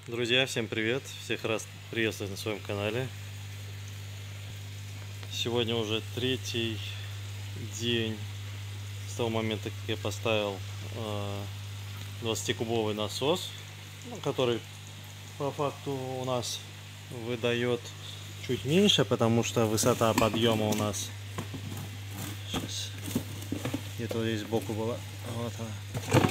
Друзья, всем привет! Всех раз приветствую на своем канале. Сегодня уже третий день с того момента, как я поставил 20-кубовый насос, который по факту у нас выдает чуть меньше, потому что высота подъема у нас сейчас где-то здесь сбоку была. Вот она.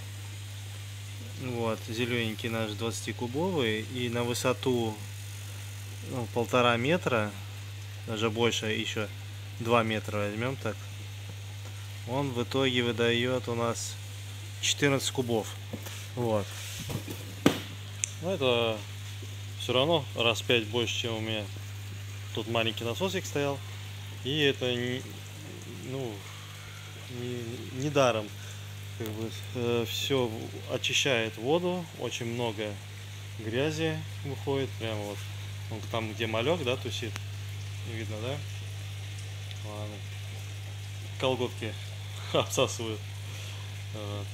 Вот, зелененький наш 20-кубовый, и на высоту 1,5 метра, даже больше, еще 2 метра возьмем так, он в итоге выдает у нас 14 кубов. Вот. Но это все равно раз 5 больше, чем у меня тут маленький насосик стоял. И это не даром, как бы, все очищает воду, очень много грязи выходит, прямо вот там, где малек, да, тусит, видно, да? Ладно. Колготки обсасывают. Вот.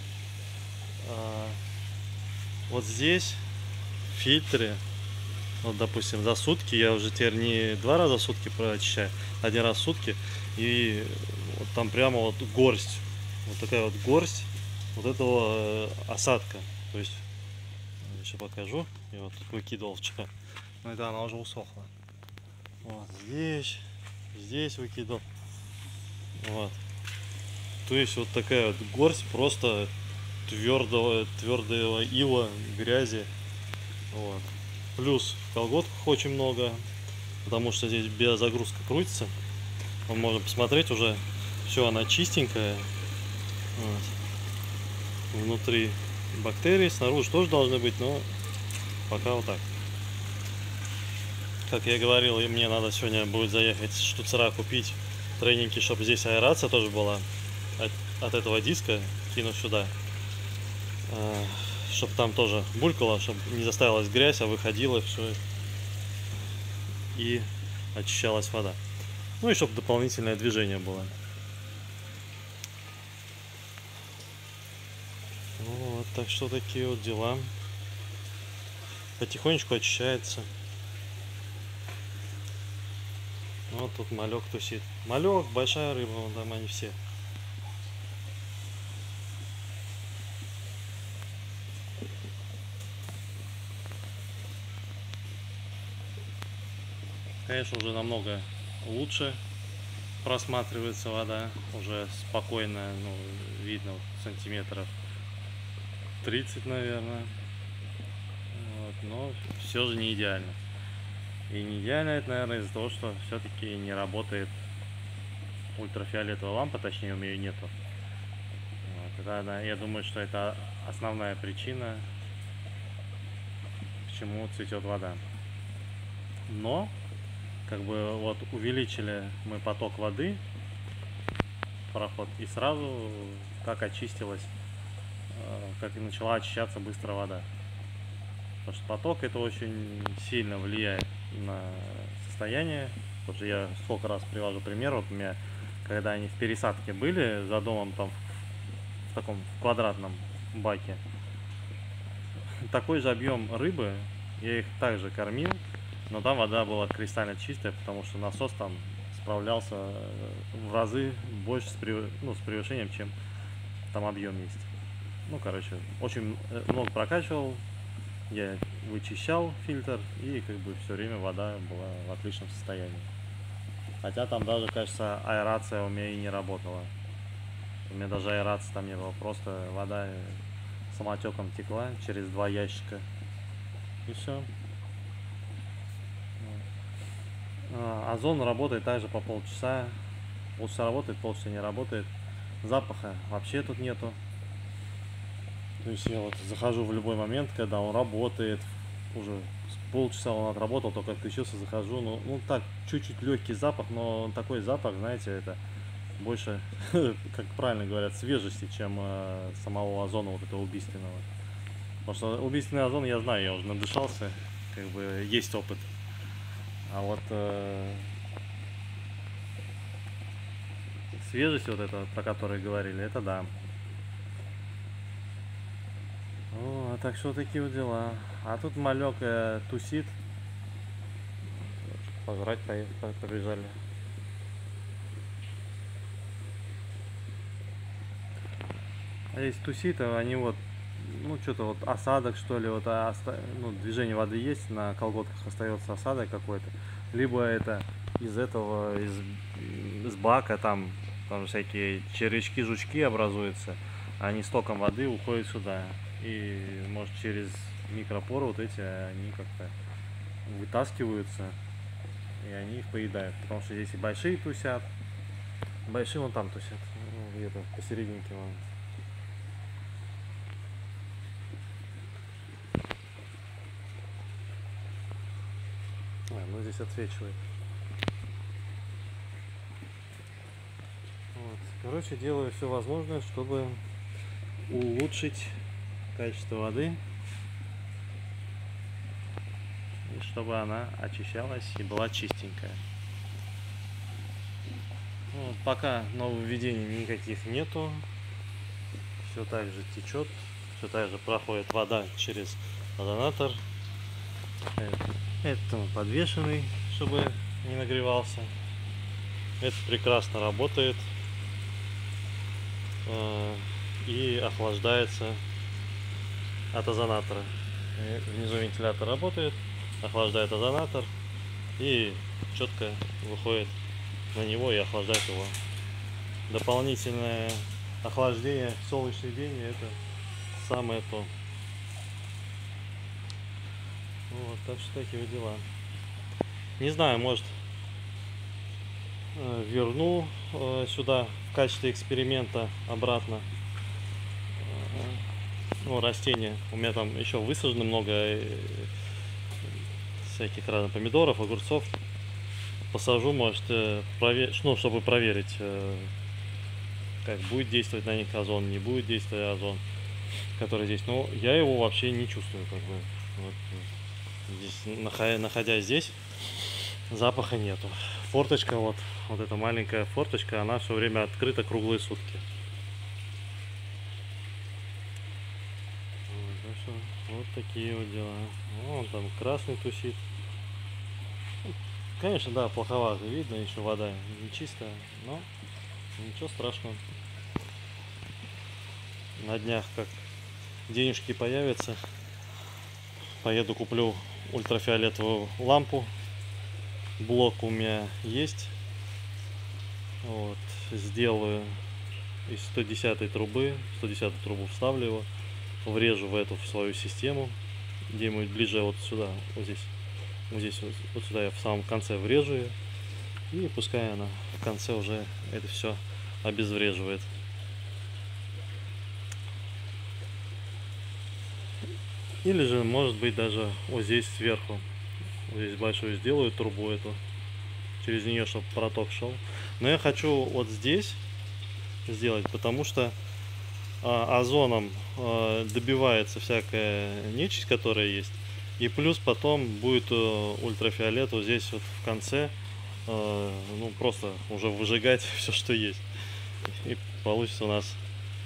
Вот здесь фильтры, вот допустим за сутки, я уже теперь не 2 раза в сутки прочищаю, 1 раз в сутки, и вот там прямо вот горсть, вот такая вот горсть вот этого осадка. То есть еще покажу, я вот тут выкидывал вчера, но это она уже усохла. Вот здесь выкидывал. Вот. То есть вот такая вот горсть просто твердого ила, грязи. Вот. Плюс в колготках очень много, потому что здесь биозагрузка крутится. Мы можем посмотреть, уже все, она чистенькая. Вот. Внутри бактерии, снаружи тоже должны быть, но пока вот так. Как я говорил, и мне надо сегодня будет заехать штуцера купить тренинги, чтобы здесь аэрация тоже была от этого диска, кину сюда, чтобы там тоже булькало, чтобы не заставилась грязь, а выходила все и очищалась вода. Ну и чтобы дополнительное движение было. Вот, так что такие вот дела. Потихонечку очищается. Вот тут малек тусит. Малек, большая рыба, вон там они все. Конечно, уже намного лучше просматривается вода, уже спокойно, ну, видно сантиметров 30, наверное. Вот, но все же не идеально. И не идеально это, наверное, из-за того, что все-таки не работает ультрафиолетовая лампа, точнее у меня ее нету. Вот, это, я думаю, что это основная причина, почему цветет вода. Но как бы вот увеличили мы поток воды, проход, и сразу как очистилась, как и начала очищаться быстро вода. Потому что поток это очень сильно влияет на состояние. Потому что я сколько раз привожу пример, вот у меня, когда они в пересадке были за домом, там в таком квадратном баке, такой же объем рыбы, я их также кормил, но там вода была кристально чистая, потому что насос там справлялся в разы больше с превышением, чем там объем есть. Ну, короче, очень много прокачивал, я вычищал фильтр, и как бы все время вода была в отличном состоянии. Хотя там даже, кажется, аэрация у меня и не работала. У меня даже аэрации там не было, просто вода самотеком текла через 2 ящика. И все. Озон работает также по полчаса. Полчаса работает, полчаса не работает. Запаха вообще тут нету. То есть я вот захожу в любой момент, когда он работает. Уже полчаса он отработал, только отключился, захожу. Ну так, чуть-чуть легкий запах, но такой запах, знаете, это больше, как правильно говорят, свежести, чем самого озона вот этого убийственного. Потому что убийственный озон, я знаю, я уже надышался, как бы есть опыт. А вот свежесть вот эта, про которую говорили, это да. Так что такие вот дела. А тут малек тусит. Пожрать побежали. А здесь тусит, они вот, ну что-то вот осадок что ли, вот ну, движение воды есть, на колготках остается осадок какой-то. Либо это из этого, из бака там всякие червячки, жучки образуются, они с током воды уходят сюда. И может через микропоры вот эти, они как-то вытаскиваются, и они их поедают. Потому что здесь и большие тусят, большие вон там тусят, ну, где-то посерединке вон. Ну здесь отсвечивает. Вот. Короче, делаю все возможное, чтобы улучшить качество воды, и чтобы она очищалась и была чистенькая. Вот. Пока нововведений никаких нету. Все так же течет, все так же проходит вода через озонатор. Это подвешенный, чтобы не нагревался. Это прекрасно работает и охлаждается от озонатора. Внизу вентилятор работает, охлаждает озонатор и четко выходит на него и охлаждает его. Дополнительное охлаждение в солнечный день — это самое то. Вот, так что такие вот дела. Не знаю, может верну сюда в качестве эксперимента обратно ну, растения. У меня там еще высажено много всяких разных помидоров, огурцов. Посажу, может, ну, чтобы проверить, как будет действовать на них озон, не будет действовать озон, который здесь. Но я его вообще не чувствую, как бы. Вот, здесь, находясь здесь, запаха нету. Форточка, вот эта маленькая форточка, она все время открыта круглые сутки. Вот такие вот дела. Вон там красный тусит. Конечно, да, плоховато видно, еще вода не чистая, но ничего страшного. На днях, как денежки появятся, поеду куплю ультрафиолетовую лампу. Блок у меня есть. Вот, сделаю из 110 трубы, 110 трубу вставлю его, врежу в свою систему, где-нибудь ближе вот сюда, вот здесь вот сюда я в самом конце врежу ее, и пускай она в конце уже это все обезвреживает. Или же, может быть, даже вот здесь сверху, вот здесь большую сделаю трубу эту, через нее, чтобы проток шел. Но я хочу вот здесь сделать, потому что озоном добивается всякая нечисть, которая есть. И плюс потом будет ультрафиолет вот здесь вот в конце, ну просто уже выжигать все, что есть. И получится у нас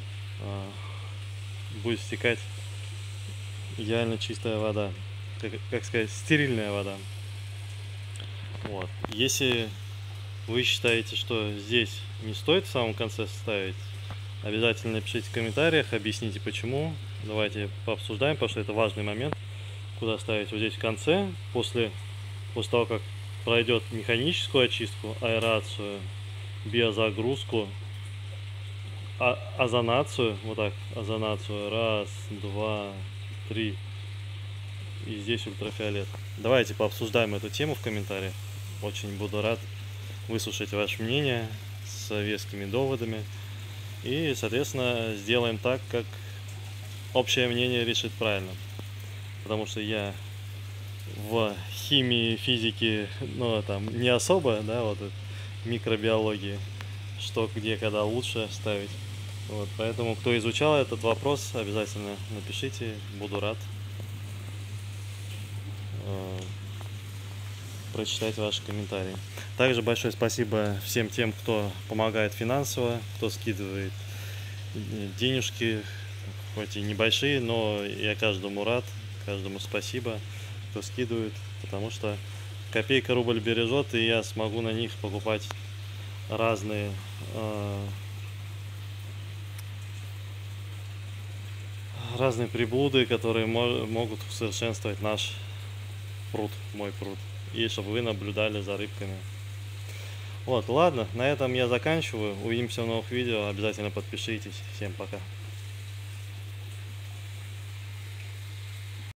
будет стекать идеально чистая вода, как сказать, стерильная вода. Вот. Если вы считаете, что здесь не стоит в самом конце ставить, обязательно напишите в комментариях, объясните почему. Давайте пообсуждаем, потому что это важный момент, куда ставить. Вот здесь в конце, после того, как пройдет механическую очистку, аэрацию, биозагрузку, озонацию, вот так, озонацию, раз, два, три, и здесь ультрафиолет. Давайте пообсуждаем эту тему в комментариях. Очень буду рад выслушать ваше мнение с вескими доводами. И, соответственно, сделаем так, как общее мнение решит правильно. Потому что я в химии, физике, ну, там, не особо, да, вот микробиологии, что, где, когда лучше ставить. Вот, поэтому, кто изучал этот вопрос, обязательно напишите, буду рад прочитать ваши комментарии. Также большое спасибо всем тем, кто помогает финансово, кто скидывает денежки, хоть и небольшие, но я каждому рад. Каждому спасибо, кто скидывает, потому что копейка рубль бережет, и я смогу на них покупать разные разные приблуды, которые могут усовершенствовать наш пруд, мой пруд. И чтобы вы наблюдали за рыбками. Вот, ладно, на этом я заканчиваю. Увидимся в новых видео. Обязательно подпишитесь. Всем пока.